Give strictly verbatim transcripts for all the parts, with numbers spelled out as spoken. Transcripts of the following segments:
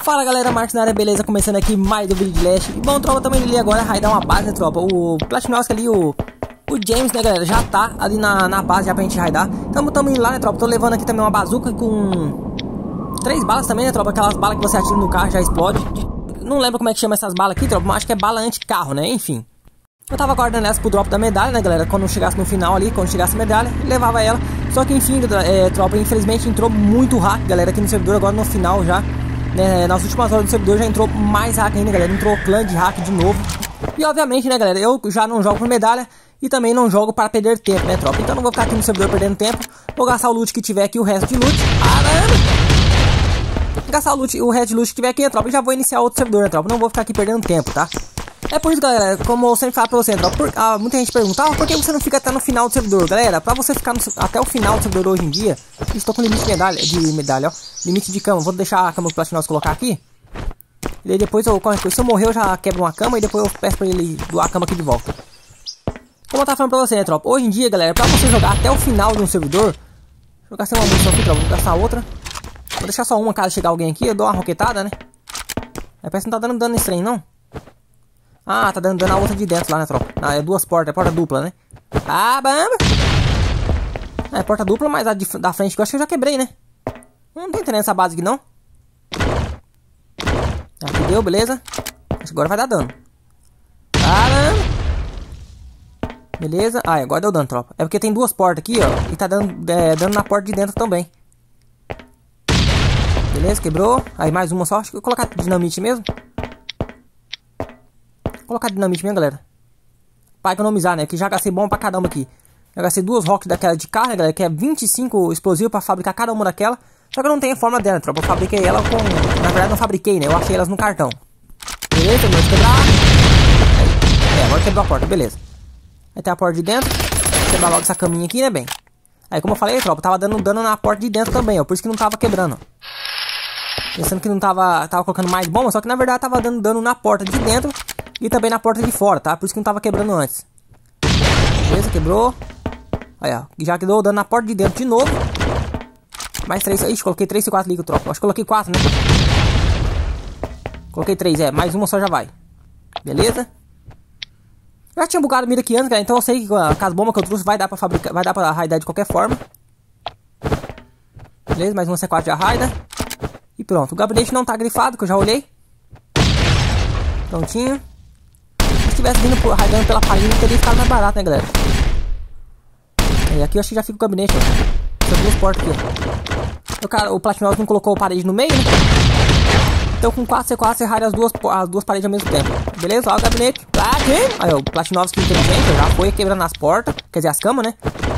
Fala galera, Marcos na área, beleza? Começando aqui mais um vídeo de Leste. E bom, tropa, também ali agora raidar uma base, né, tropa? O Platinovski ali, o, o James, né, galera, já tá ali na, na base já pra gente raidar. Tamo, tamo indo lá, né, tropa? Tô levando aqui também uma bazuca com três balas também, né, tropa? Aquelas balas que você atira no carro já explode. Não lembro como é que chama essas balas aqui, tropa, mas acho que é bala anti-carro, né? Enfim. Eu tava guardando essa pro drop da medalha, né, galera? Quando chegasse no final ali, quando chegasse a medalha, levava ela. Só que enfim, é, tropa, infelizmente entrou muito hack, galera, aqui no servidor agora no final já. Né, nas últimas horas do servidor já entrou mais hack ainda, galera. Entrou clã de hack de novo. E obviamente, né, galera, eu já não jogo por medalha e também não jogo para perder tempo, né, tropa? Então não vou ficar aqui no servidor perdendo tempo. Vou gastar o loot que tiver aqui, o resto de loot. Caramba! Gastar o, loot, o resto de loot que tiver aqui, né, tropa? E já vou iniciar outro servidor, né, tropa? Não vou ficar aqui perdendo tempo, tá? É por isso, galera, como eu sempre falo pra você, tropa, por, ah, muita gente pergunta, ah, por que você não fica até no final do servidor? Galera, pra você ficar no, até o final do servidor hoje em dia, estou com limite de medalha, de medalha, ó, limite de cama. Vou deixar a cama do Platinovski colocar aqui. E aí depois, eu, se eu morrer, eu já quebro uma cama e depois eu peço pra ele doar a cama aqui de volta. Como eu tava falando pra você, né, tropa, hoje em dia, galera, pra você jogar até o final de um servidor, deixa eu gastar uma munição aqui, tropa, vou gastar outra. Vou deixar só uma caso chegar alguém aqui, eu dou uma roquetada, né. Aí parece que não tá dando dano nesse trem, não. Ah, tá dando dano a outra de dentro lá, né, tropa? Ah, é duas portas, é porta dupla, né? Ah, bamba! Ah, é porta dupla, mas a de, da frente que eu acho que eu já quebrei, né? Não tô entendendo essa base aqui, não. Aqui deu, beleza. Acho que agora vai dar dano. Caramba! Beleza. Ah, agora deu dano, tropa. É porque tem duas portas aqui, ó. E tá dando é, dano na porta de dentro também. Beleza, quebrou. Aí mais uma só. Acho que eu vou colocar dinamite mesmo. Vou colocar dinamite mesmo, galera. Pra economizar, né? Que já gastei bom pra caramba aqui. Já gastei duas rocks daquela de carne, galera. Que é vinte e cinco explosivos pra fabricar cada uma daquela. Só que eu não tenho a forma dela, tropa. Eu fabriquei ela com... Na verdade, não fabriquei, né? Eu achei elas no cartão. Beleza, terminou de quebrar. Aí. É, agora quebrou a porta, beleza. Aí tem a porta de dentro. Vou quebrar logo essa caminha aqui, né, bem? Aí, como eu falei, tropa, tava dando dano na porta de dentro também, ó. Por isso que não tava quebrando, ó. Pensando que não tava... Tava colocando mais bomba, só que na verdade tava dando dano na porta de dentro. E também na porta de fora, tá? Por isso que não tava quebrando antes. Beleza, quebrou. Aí, ó. Já que deu dano na porta de dentro de novo. Mais três. Ixi, coloquei três e quatro ali que eu troco. Acho que coloquei quatro, né? Coloquei três, é. Mais uma só já vai. Beleza? Eu já tinha bugado mira aqui antes, cara. Então eu sei que com as bombas que eu trouxe vai dar pra fabricar. Vai dar pra raidar de qualquer forma. Beleza? Mais uma C quatro já raida. E pronto. O gabinete não tá grifado, que eu já olhei. Prontinho. Se tivesse vindo por, raidando pela parede, teria ficado mais barato, né, galera? E aqui eu acho que já fica o gabinete, ó. Tem duas portas aqui, ó. O, cara, o Platinovski não colocou a parede no meio, né? Então com quatro C quatro você raida as duas, as duas paredes ao mesmo tempo. Beleza? Ó o gabinete. Aí, ó, o Platinovski inteligente já foi quebrando as portas. Quer dizer, as camas, né?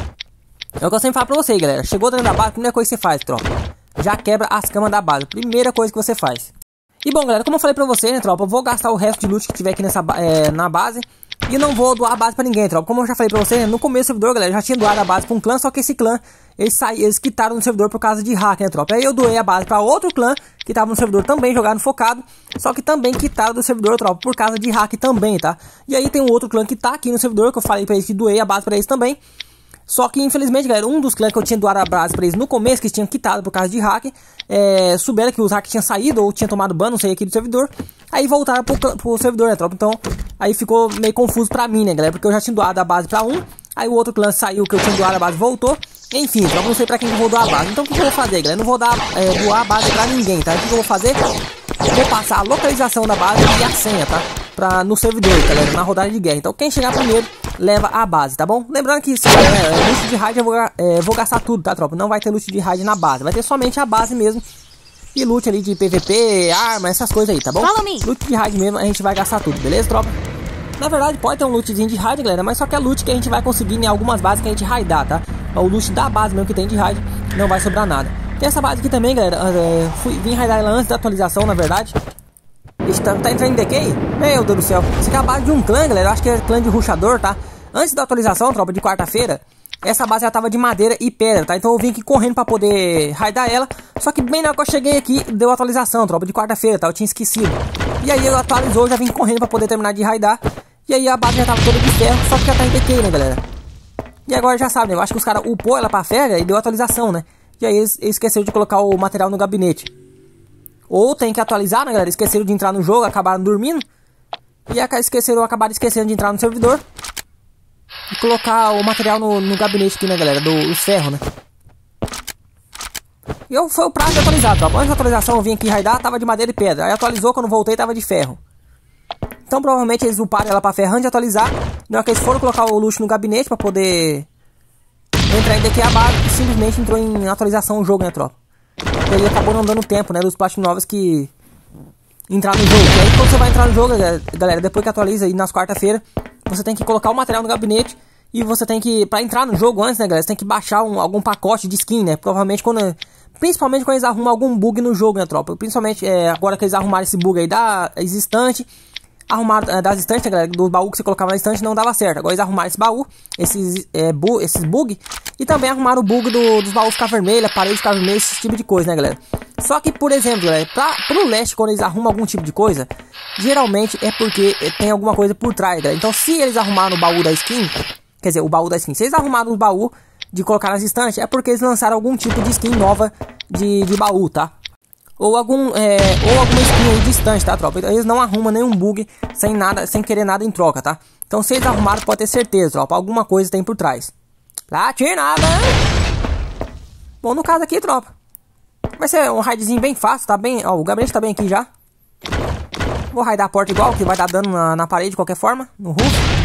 É o que eu sempre falo pra vocês, galera. Chegou dentro da base, a primeira coisa que você faz, tropa, já quebra as camas da base. Primeira coisa que você faz. E bom, galera, como eu falei pra você, né, tropa, eu vou gastar o resto de loot que tiver aqui nessa, é, na base. E não vou doar a base pra ninguém, tropa. Como eu já falei pra você, né, no começo do servidor, galera, eu já tinha doado a base pra um clã. Só que esse clã, eles, saí, eles quitaram no servidor por causa de hack, né, tropa. Aí eu doei a base pra outro clã que tava no servidor também, jogado focado. Só que também quitaram do servidor, tropa, por causa de hack também, tá? E aí tem um outro clã que tá aqui no servidor, que eu falei pra eles que doei a base pra eles também. Só que, infelizmente, galera, um dos clãs que eu tinha doado a base pra eles no começo, que eles tinham quitado por causa de hack, é, souberam que os hacks tinham saído ou tinham tomado ban, não sei, aqui do servidor. Aí voltaram pro, pro servidor, né, tropa? Então, aí ficou meio confuso pra mim, né, galera? Porque eu já tinha doado a base pra um, aí o outro clã saiu que eu tinha doado a base voltou. Enfim, então eu não sei pra quem eu vou doar a base. Então, o que eu vou fazer, galera? Eu não vou dar, é, doar a base pra ninguém, tá? O que eu vou fazer? Eu vou passar a localização da base e a senha, tá? Pra, no servidor, galera, na rodada de guerra. Então, quem chegar primeiro leva a base, tá bom? Lembrando que se é, loot de raid eu vou, é, vou gastar tudo, tá, tropa? Não vai ter loot de raid na base, vai ter somente a base mesmo. E loot ali de P V P, arma, essas coisas aí, tá bom? Loot de raid mesmo, a gente vai gastar tudo, beleza, tropa? Na verdade, pode ter um lootzinho de raid, galera, mas só que é loot que a gente vai conseguir em algumas bases que a gente raidar, tá? O loot da base mesmo que tem de raid, não vai sobrar nada. Tem essa base aqui também, galera, é, fui, vim raidar ela antes da atualização, na verdade. Ixi, tá, tá entrando em decay? Meu Deus do céu. Isso aqui é a base de um clã, galera. Eu acho que é clã de ruxador, tá? Antes da atualização, tropa, de quarta-feira, essa base já tava de madeira e pedra, tá? Então eu vim aqui correndo pra poder raidar ela. Só que bem na hora que eu cheguei aqui, deu atualização, tropa, de quarta-feira, tá? Eu tinha esquecido. E aí eu atualizou, já vim correndo pra poder terminar de raidar. E aí a base já tava toda de ferro, só que já tá em decay, né, galera? E agora já sabe, né? Eu acho que os caras upou ela pra ferro e deu atualização, né? E aí eles, eles esqueceram de colocar o material no gabinete. Ou tem que atualizar, né, galera? Esqueceram de entrar no jogo, acabaram dormindo. E esqueceram, acabaram esquecendo de entrar no servidor. E colocar o material no, no gabinete aqui, né, galera? Do, dos ferros, né? E eu, foi o prazo de atualizar, tropa. Antes da atualização eu vim aqui raidar, tava de madeira e pedra. Aí atualizou, quando voltei tava de ferro. Então provavelmente eles uparam ela pra ferro antes de atualizar. Na hora que eles foram colocar o luxo no gabinete pra poder entrar ainda aqui a base, e simplesmente entrou em atualização o jogo, né, tropa? E aí acabou não dando tempo, né, dos platinovos que entrar no jogo. E aí quando você vai entrar no jogo, galera, depois que atualiza aí nas quarta-feira, você tem que colocar o material no gabinete. E você tem que, pra entrar no jogo antes, né, galera, você tem que baixar um, algum pacote de skin, né? Provavelmente quando... Principalmente quando eles arrumam algum bug no jogo, né, tropa? Principalmente é, agora que eles arrumaram esse bug aí da estante. Arrumaram é, das estantes, né, galera? Do baú que você colocava na estante não dava certo. Agora eles arrumaram esse baú, esses, é, bu esses bug. E também arrumaram o bug do, dos baús ficar vermelho, a parede ficar vermelha, esse tipo de coisa, né, galera? Só que, por exemplo, galera, pra, pro leste, quando eles arrumam algum tipo de coisa, geralmente é porque tem alguma coisa por trás, galera. Então, se eles arrumaram o baú da skin, quer dizer, o baú da skin, se eles arrumaram o baú de colocar nas estantes, é porque eles lançaram algum tipo de skin nova de, de baú, tá? Ou algum é, ou alguma skin aí de estante, tá, tropa? Então, eles não arrumam nenhum bug sem nada, sem querer nada em troca, tá? Então se eles arrumaram, pode ter certeza, tropa, alguma coisa tem por trás. Platinada! Bom, no caso aqui, tropa, vai ser um raidzinho bem fácil, tá bem... Ó, o gabinete tá bem aqui já. Vou raidar a porta igual, que vai dar dano na, na parede de qualquer forma, no roof.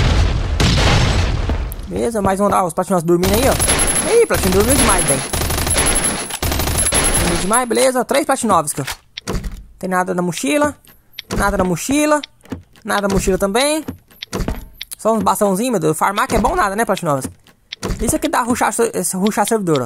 Beleza, mais um, ó, os platinos dormindo aí, ó. Ih, platino dormiu demais, bem. Dormiu demais, beleza. Três platinovos, ó. Tem nada na mochila. Nada na mochila. Nada na mochila também. Só uns bastãozinhos, meu Deus. Farmar que é bom nada, né, platinovos? Isso aqui dá ruxar, ruxar servidor,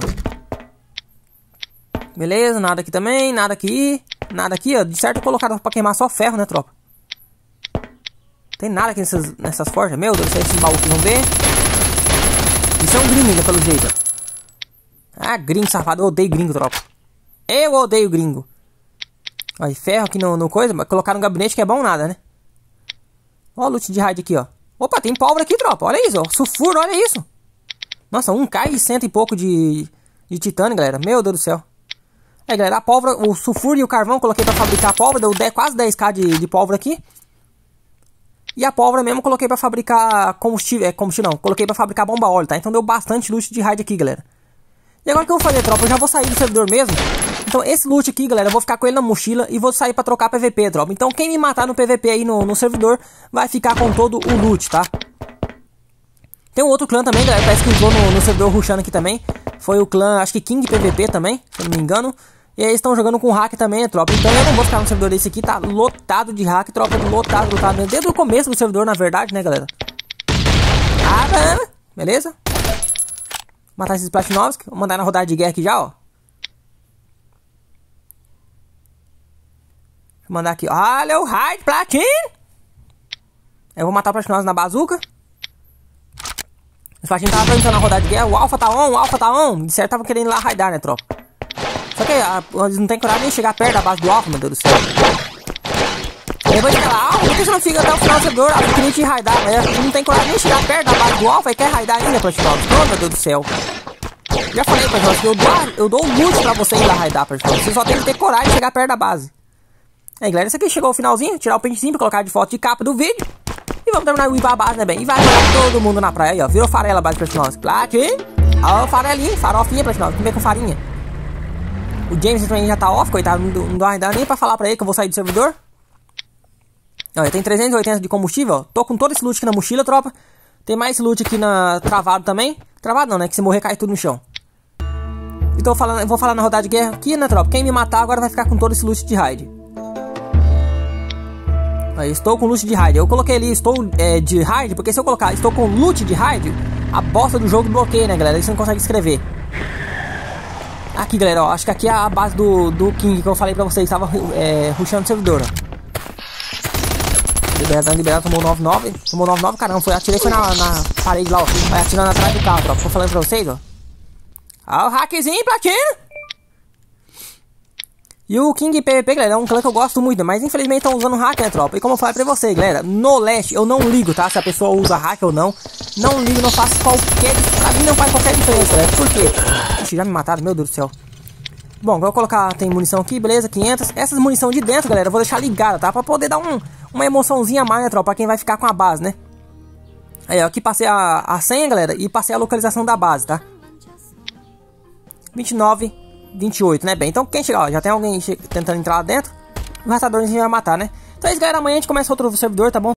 ó. Beleza, nada aqui também. Nada aqui. Nada aqui, ó. De certo colocado pra queimar só ferro, né, tropa? Tem nada aqui nessas, nessas forjas. Meu Deus, esses baús que vão ver. Isso é um gringo ainda, pelo jeito. Ah, gringo safado. Eu odeio gringo, tropa. Eu odeio gringo. Olha, ferro aqui no, no coisa. Mas colocar no gabinete que é bom nada, né? Ó o loot de raid aqui, ó. Opa, tem pólvora aqui, tropa. Olha isso, ó. Sulfuro, olha isso. Nossa, um K e cento e pouco de, de titânio, galera. Meu Deus do céu. Aí, galera, a pólvora, o sulfuro e o carvão coloquei pra fabricar a pólvora. Deu dez, quase dez K de, de pólvora aqui. E a pólvora mesmo coloquei pra fabricar combustível, é combustível não, coloquei pra fabricar bomba óleo, tá? Então deu bastante loot de raid aqui, galera. E agora o que eu vou fazer, tropa? Eu já vou sair do servidor mesmo. Então esse loot aqui, galera, eu vou ficar com ele na mochila e vou sair pra trocar P V P, tropa. Então quem me matar no P V P aí no, no servidor vai ficar com todo o loot, tá? Tem um outro clã também, galera, parece que entrou no, no servidor rushando aqui também. Foi o clã, acho que King P V P também, se eu não me engano. E aí eles estão jogando com hack também, né, tropa? Então eu não vou ficar no servidor desse aqui, tá lotado de hack, tropa, lotado, lotado mesmo. Desde o começo do servidor, na verdade, né, galera? Ah, beleza? Matar esses platinovos, vou mandar na rodada de guerra aqui já, ó. Vou mandar aqui, olha o raid, platin! Eu vou matar o platinovos na bazuca. Os platinos estavam perguntando na rodada de guerra, o alfa tá on, o alfa tá on. De certo tava querendo ir lá raidar, né, tropa? Só que a, eles não tem coragem nem chegar perto da base do alfa, meu Deus do céu. Aí depois fica lá, ah, por que você não fica até o final do servidor? Ah, eu queria te raidar, né? Ele não tem coragem nem chegar perto da base do alfa e quer raidar ainda, platinovos. Oh, meu Deus do céu. Já falei, platinovos, que eu dou, eu dou um loot pra você ir lá raidar, platinovos. Você só tem que ter coragem de chegar perto da base. Aí, galera, isso aqui chegou ao finalzinho. Tirar o pentezinho pra colocar de foto de capa do vídeo. E vamos terminar de ir pra base, né, bem? E vai mandar todo mundo na praia aí, ó. Virou farela a base, platinovos. Platin. Ó, farelinha, farofinha, platinovos. Comer com farinha. O James também já tá off, coitado, não dá ainda nem pra falar pra ele que eu vou sair do servidor. Olha, tem trezentos e oitenta de combustível, ó. Tô com todo esse loot aqui na mochila, tropa. Tem mais esse loot aqui na travado também. Travado não, né? Que se morrer cai tudo no chão. Então eu, falando, eu vou falar na rodada de guerra aqui, né, tropa? Quem me matar agora vai ficar com todo esse loot de raid. Aí, estou com loot de raid. Eu coloquei ali, estou é, de raid, porque se eu colocar estou com loot de raid, a bosta do jogo bloqueia, né, galera? Aí você não consegue escrever. Aqui, galera, ó, acho que aqui é a base do, do King que eu falei pra vocês, estava é, rushando o servidor, ó. Liberado, liberado, tomou nove nove, tomou nove nove, caramba, foi, atirei, foi na, na parede lá, ó, vai atirando atrás do carro, ó, tô falando pra vocês, ó. Ó o hackzinho, platina! E o King P V P, galera, é um clã que eu gosto muito, mas infelizmente estão usando hack, né, tropa? E como eu falei pra vocês, galera, no leste eu não ligo, tá? Se a pessoa usa hack ou não, não ligo, não faço qualquer, pra mim não faz qualquer diferença, galera. Por quê? Ixi, já me mataram, meu Deus do céu. Bom, vou colocar, tem munição aqui, beleza, quinhentas. Essas munição de dentro, galera, eu vou deixar ligada, tá? Pra poder dar um, uma emoçãozinha a mais, né, tropa? Pra quem vai ficar com a base, né? Aí, ó, aqui passei a, a senha, galera, e passei a localização da base, tá? vinte e nove, vinte e oito, né, bem? Então, quem chegar, ó, já tem alguém tentando entrar lá dentro, o rastador a gente vai matar, né? Então é isso, galera, amanhã a gente começa outro servidor, tá bom?